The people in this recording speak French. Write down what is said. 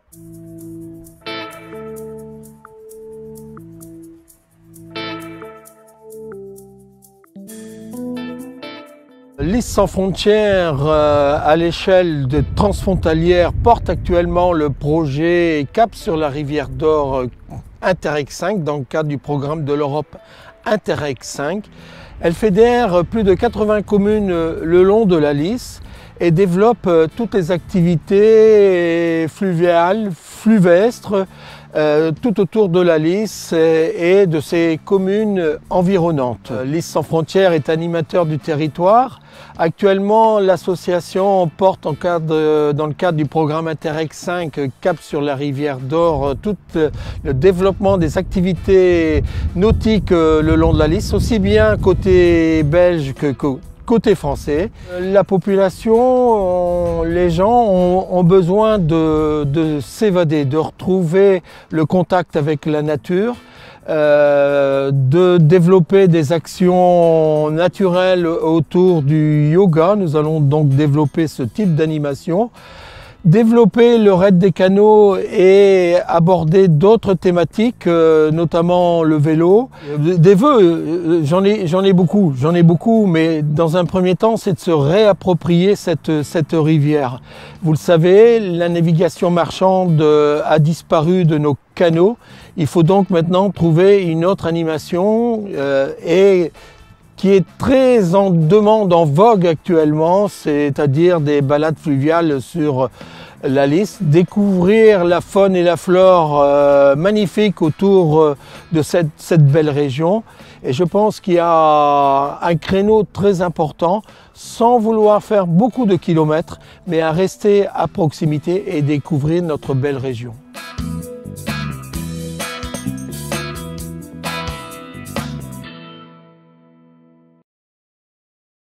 Lys sans frontières à l'échelle de transfrontalière porte actuellement le projet Cap sur la rivière d'Or Interreg 5 dans le cadre du programme de l'Europe Interreg 5. Elle fédère plus de 80 communes le long de la Lys et développe toutes les activités fluviales, fluvestres, tout autour de la Lys et de ses communes environnantes. Lys sans frontières est animateur du territoire. Actuellement, l'association porte dans le cadre du programme Interreg 5 Cap sur la rivière d'Or tout le développement des activités nautiques le long de la Lys, aussi bien côté belge que côté français. La population, les gens ont besoin de s'évader, de retrouver le contact avec la nature, de développer des actions naturelles autour du yoga. Nous allons donc développer ce type d'animation. Développer le raid des canaux et aborder d'autres thématiques, notamment le vélo. Des vœux, j'en ai beaucoup, mais dans un premier temps, c'est de se réapproprier cette rivière. Vous le savez, la navigation marchande a disparu de nos canaux. Il faut donc maintenant trouver une autre animation et qui est très en demande, en vogue actuellement, c'est-à-dire des balades fluviales sur la Lys, découvrir la faune et la flore magnifiques autour de cette belle région. Et je pense qu'il y a un créneau très important, sans vouloir faire beaucoup de kilomètres, mais à rester à proximité et découvrir notre belle région.